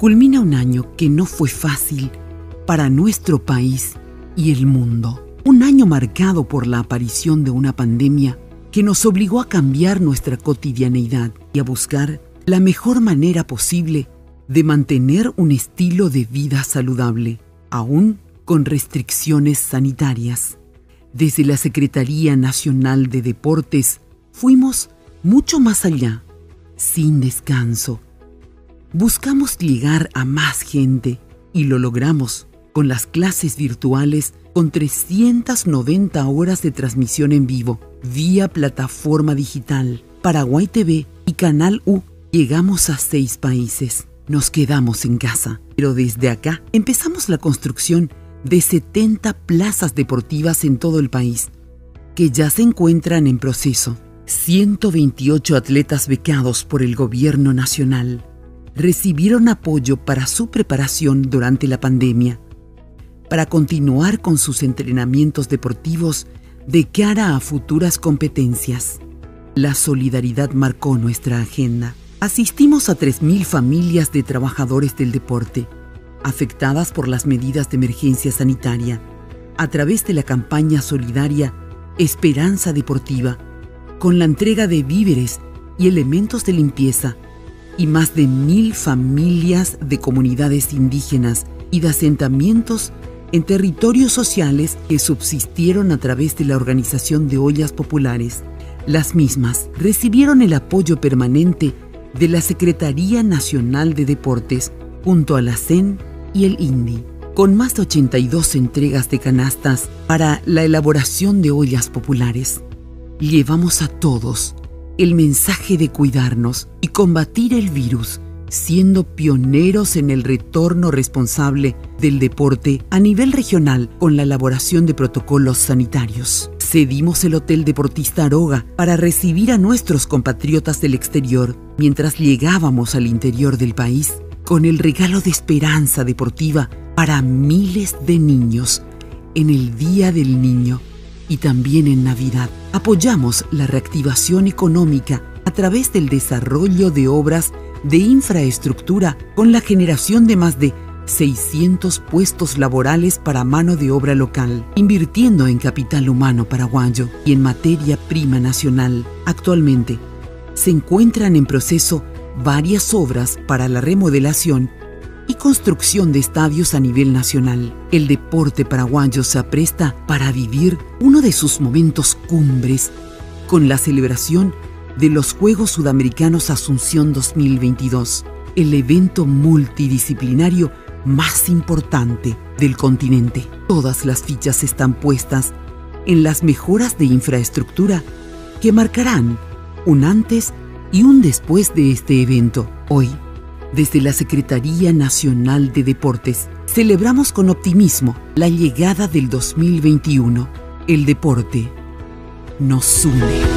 Culmina un año que no fue fácil para nuestro país y el mundo. Un año marcado por la aparición de una pandemia que nos obligó a cambiar nuestra cotidianeidad y a buscar la mejor manera posible de mantener un estilo de vida saludable, aún con restricciones sanitarias. Desde la Secretaría Nacional de Deportes fuimos mucho más allá, sin descanso. Buscamos llegar a más gente y lo logramos con las clases virtuales con 390 horas de transmisión en vivo, vía plataforma digital, Paraguay TV y Canal U. Llegamos a 6 países. Nos quedamos en casa, pero desde acá empezamos la construcción de 70 plazas deportivas en todo el país, que ya se encuentran en proceso. 128 atletas becados por el gobierno nacional recibieron apoyo para su preparación durante la pandemia, para continuar con sus entrenamientos deportivos de cara a futuras competencias. La solidaridad marcó nuestra agenda. Asistimos a 3.000 familias de trabajadores del deporte, afectadas por las medidas de emergencia sanitaria, a través de la campaña solidaria Esperanza Deportiva, con la entrega de víveres y elementos de limpieza, y más de 1.000 familias de comunidades indígenas y de asentamientos en territorios sociales que subsistieron a través de la organización de ollas populares. Las mismas recibieron el apoyo permanente de la Secretaría Nacional de Deportes, junto a la CEN y el INDI, con más de 82 entregas de canastas para la elaboración de ollas populares. Llevamos a todos el mensaje de cuidarnos y combatir el virus, siendo pioneros en el retorno responsable del deporte a nivel regional con la elaboración de protocolos sanitarios. Cedimos el Hotel Deportista Aroga para recibir a nuestros compatriotas del exterior mientras llegábamos al interior del país con el regalo de esperanza deportiva para miles de niños en el Día del Niño y también en Navidad. Apoyamos la reactivación económica a través del desarrollo de obras de infraestructura con la generación de más de 600 puestos laborales para mano de obra local, invirtiendo en capital humano paraguayo y en materia prima nacional. Actualmente se encuentran en proceso varias obras para la remodelación y construcción de estadios a nivel nacional. El deporte paraguayo se apresta para vivir uno de sus momentos cumbres con la celebración de los Juegos Sudamericanos Asunción 2022, el evento multidisciplinario más importante del continente. Todas las fichas están puestas en las mejoras de infraestructura que marcarán un antes y un después de este evento. Hoy, desde la Secretaría Nacional de Deportes, celebramos con optimismo la llegada del 2021. El deporte nos une.